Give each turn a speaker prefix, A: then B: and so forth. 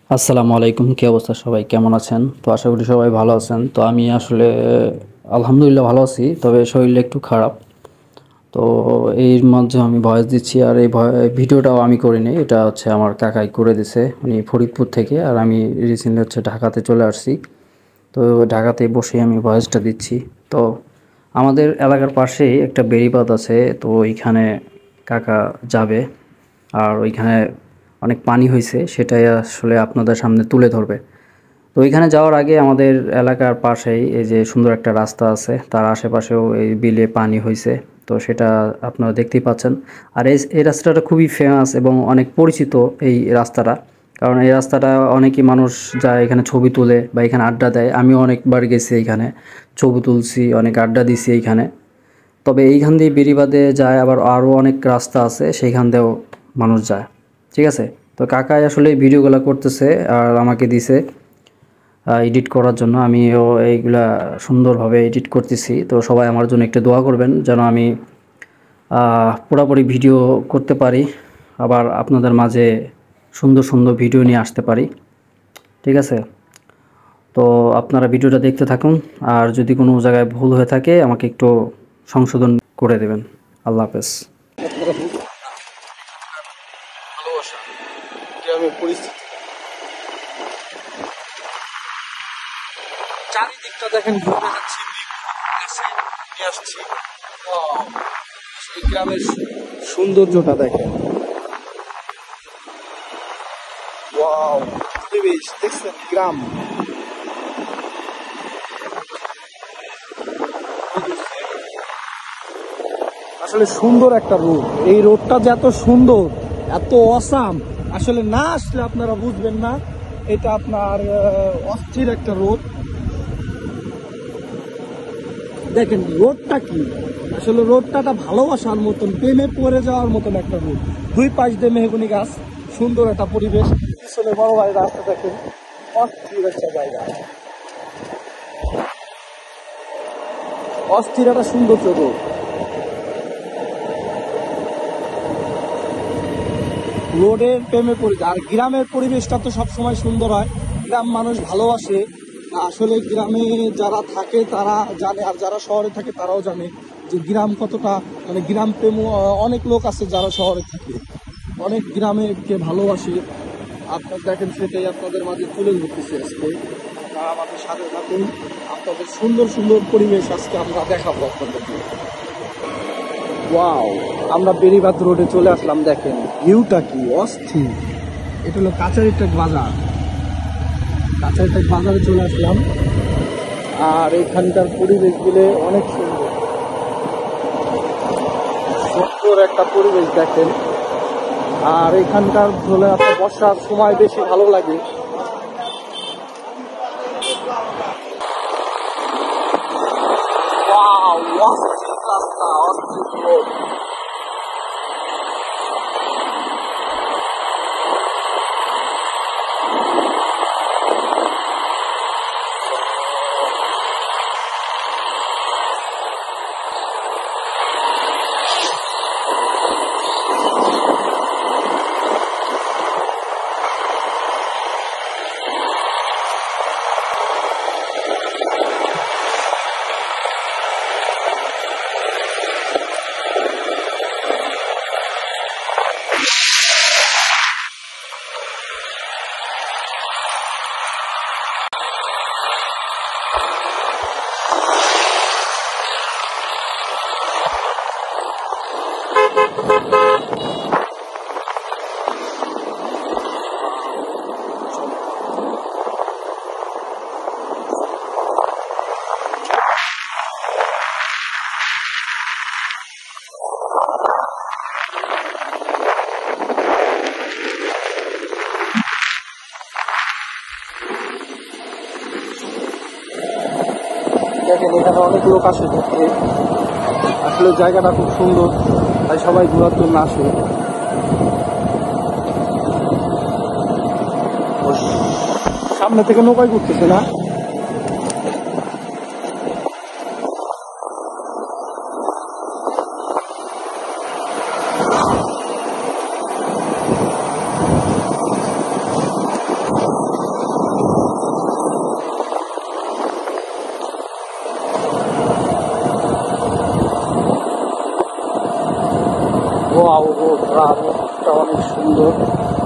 A: আসসালামু আলাইকুম। কি অবস্থা সবাই? কেমন আছেন? তো আশা করি সবাই ভালো আছেন। তো আমি আসলে আলহামদুলিল্লাহ ভালো আছি। তবে শরীরটা একটু খারাপ। তো এর মাঝে আমি ভয়েস দিচ্ছি আর এই ভিডিওটাও আমি করিনি। এটা হচ্ছে আমার কাকাই করে দিছে। উনি ফরিদপুর থেকে আর আমি রিসেন্টলি হচ্ছে ঢাকাতে চলে আসছি। তো ঢাকাতে বসে আমি ভয়েসটা দিচ্ছি। তো আমাদের এলাকার পাশেই একটা বেড়িবাঁধ আছে। তো ওইখানে কাকা যাবে। আর ওইখানে অনেক পানি হইছে, সেটাই আসলে আপনাদের সামনে তুলে ধরবে। তো ওইখানে যাওয়ার আগে আমাদের এলাকার পাশেই এই যে সুন্দর একটা রাস্তা আছে, তার আশেপাশেও এই বিলে পানি হইছে। তো সেটা আপনারা দেখতেই পাচ্ছেন। আর এই রাস্তাটা খুবই ফেমাস এবং অনেক পরিচিত এই রাস্তাটা। কারণ এই রাস্তাটা অনেকই মানুষ যায় এখানে ছবি তুলে বা এখানে আড্ডা দেয়। আমিও অনেকবার গেছি এইখানে, ছবি তুলছি, অনেক আড্ডা দিছি এইখানে। তবে এইখান দিয়ে বেড়িবাঁধে যায়, আবার আরও অনেক রাস্তা আছে সেইখান দিয়েও মানুষ যায়। ঠিক আছে? তো কাকাই আসলে এই ভিডিওগুলো করতেছে আর আমাকে দিছে এডিট করার জন্য। আমিও এইগুলা সুন্দরভাবে এডিট করতেছি। তো সবাই আমার জন্য একটু দোয়া করবেন যেন আমি পুরোপুরি ভিডিও করতে পারি, আবার আপনাদের মাঝে সুন্দর সুন্দর ভিডিও নিয়ে আসতে পারি। ঠিক আছে? তো আপনারা ভিডিওটা দেখতে থাকুন। আর যদি কোনো জায়গায় ভুল হয়ে থাকে আমাকে একটু সংশোধন করে দেবেন। আল্লাহ হাফেজ।
B: ভালোবাসা গ্রামের পরিস্থিতি চারিদিকটা দেখেন ঘুরে যাচ্ছি নিয়ে আসছি। আসলে গ্রামের সৌন্দর্যটা দেখেন। ওয়াও, পরিবেশ দেখছেন? গ্রাম আসলে সুন্দর একটা রোড। এই রোডটা যে এত সুন্দর, এত অসাম, আসলে না আসলে আপনারা বুঝবেন না। এটা আপনার অস্থির একটা রোড। দেখেন রোডটা কি, আসলে রোডটা ভালোবাসার মতন, প্রেমে পড়ে যাওয়ার মতন একটা রোড। দুই পাশ দিয়ে মেহগনি গাছ, সুন্দর একটা পরিবেশ। পিছনে বড় ভাই রাস্তা দেখেন, অস্থির একটা জায়গা, অস্থির একটা সৌন্দর্য রোড। রোডের প্রেমে পড়ে যায়। আর গ্রামের পরিবেশটা তো সবসময় সুন্দর হয়, গ্রাম মানুষ ভালোবাসে। আসলে গ্রামে যারা থাকে তারা জানে, আর যারা শহরে থাকে তারাও জানে যে গ্রাম কতটা, মানে গ্রাম প্রেম। অনেক লোক আছে যারা শহরে থাকে, অনেক গ্রামেকে ভালোবাসে। আপনার দেখেন, সেটাই আপনাদের মাঝে তুলে ধরতেছি আজকে। আপনারা আমাদের সাথে থাকুন, আপনাদের সুন্দর সুন্দর পরিবেশ আজকে আমরা দেখাবো আপনাদেরকে। ওয়াও, আমরা বেড়িবাঁধ রোডে চলে আসলাম। দেখেন ভিউটা কি অস্থির। এটা হলো কাছারিটেক বাজার। কাছারিটেক বাজারে চলে আসলাম। আর এখানকার পরিবেশ গুলো অনেক সুন্দর, সুন্দর একটা পরিবেশ দেখেন। আর এখানকার হলে আপনার বর্ষার সময় বেশি ভালো লাগে। ওয়াও, অস্থির রাস্তা, অস্থির রোড। দেখেন এখানে অনেক লোক আসে ঘুরতে। আসলে জায়গাটা খুব সুন্দর, তাই সবাই ঘোরার জন্য আসে। সামনে থেকে নৌকায় ঘুরতেছে না?
A: ওয়াও, গ্রামটা অনেক সুন্দর।